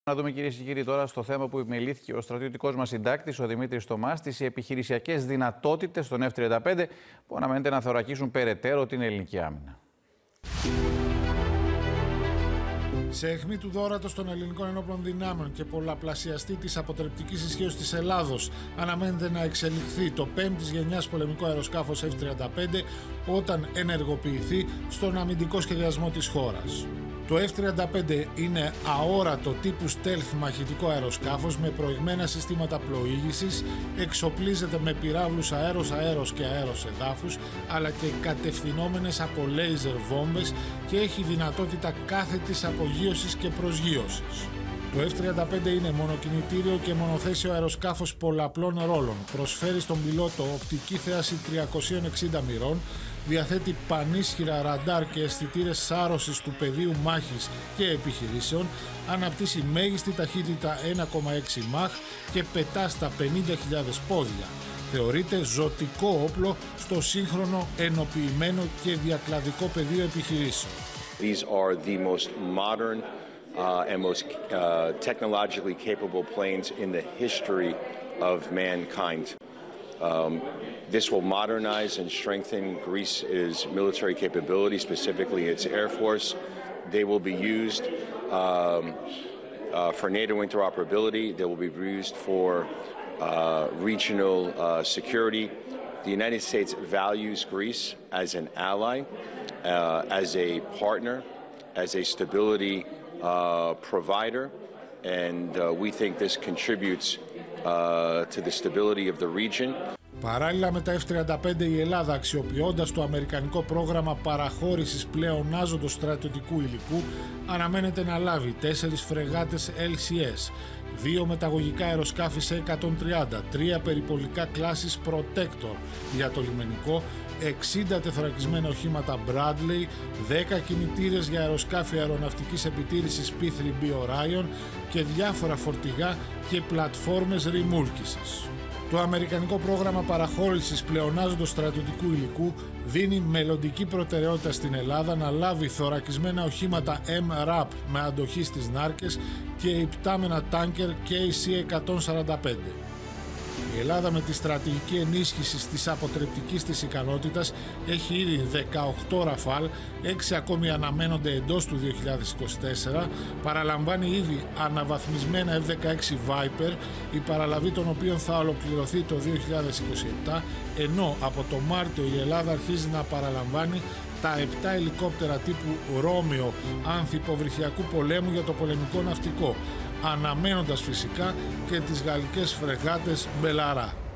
Να δούμε, κυρίες και κύριοι, τώρα στο θέμα που επιμελήθηκε ο στρατιωτικός μας συντάκτης, ο Δημήτρης Τομάς, τις επιχειρησιακές δυνατότητες των F-35 που αναμένεται να θωρακίσουν περαιτέρω την ελληνική άμυνα. Σε αιχμή του δώρατος των ελληνικών ενόπλων δυνάμεων και πολλαπλασιαστή της αποτρεπτικής ισχύως της Ελλάδος, αναμένεται να εξελιχθεί το 5ης γενιάς πολεμικό αεροσκάφος F-35 όταν ενεργοποιηθεί στον αμυντικό σχεδιασμό της χώρας. Το F-35 είναι αόρατο τύπου stealth μαχητικό αεροσκάφος με προηγμένα συστήματα πλοήγησης, εξοπλίζεται με πυράβλους αέρος-αέρος και αέρος-εδάφους, αλλά και κατευθυνόμενες από λέιζερ βόμβες και έχει δυνατότητα κάθετης απογείωσης και προσγείωσης. Το F-35 είναι μονοκινητήριο και μονοθέσιο αεροσκάφος πολλαπλών ρόλων. Προσφέρει στον πιλότο οπτική θέαση 360 μοιρών, διαθέτει πανίσχυρα ραντάρ και αισθητήρες σάρωσης του πεδίου μάχης και επιχειρήσεων, αναπτύσσει μέγιστη ταχύτητα 1,6 μαχ και πετά στα 50.000 πόδια. Θεωρείται ζωτικό όπλο στο σύγχρονο ενοποιημένο και διακλαδικό πεδίο επιχειρήσεων. These are the most modern and most technologically capable planes in the history of mankind. This will modernize and strengthen Greece's military capability, specifically its Air Force. They will be used for NATO interoperability. They will be used for regional security. The United States values Greece as an ally, as a partner, as a stability provider, and we think this contributes to the stability of the region. Παράλληλα με τα F-35, η Ελλάδα, αξιοποιώντας το αμερικανικό πρόγραμμα παραχώρησης πλεονάζοντος στρατιωτικού υλικού, αναμένεται να λάβει 4 φρεγάτες LCS, 2 μεταγωγικά αεροσκάφη C-130, 3 περιπολικά κλάσης Protector για το λιμενικό, 60 τεθωρακισμένα οχήματα Bradley, 10 κινητήρες για αεροσκάφη αεροναυτικής επιτήρησης P-3B Orion και διάφορα φορτηγά και πλατφόρμες ρημούλκησης. Το αμερικανικό πρόγραμμα παραχώρησης πλεονάζοντος στρατιωτικού υλικού δίνει μελλοντική προτεραιότητα στην Ελλάδα να λάβει θωρακισμένα οχήματα MRAP με αντοχή στις νάρκες και υπτάμενα τάνκερ KC-145. Η Ελλάδα με τη στρατηγική ενίσχυση της αποτρεπτικής της ικανότητας έχει ήδη 18 Ραφάλ, 6 ακόμη αναμένονται εντός του 2024, παραλαμβάνει ήδη αναβαθμισμένα F-16 Viper, η παραλαβή των οποίων θα ολοκληρωθεί το 2027, ενώ από το Μάρτιο η Ελλάδα αρχίζει να παραλαμβάνει τα 7 ελικόπτερα τύπου Ρόμιο ανθυποβρυχιακού πολέμου για το πολεμικό ναυτικό, αναμένοντας φυσικά και τις γαλλικές φρεγάτες Μπελαρά.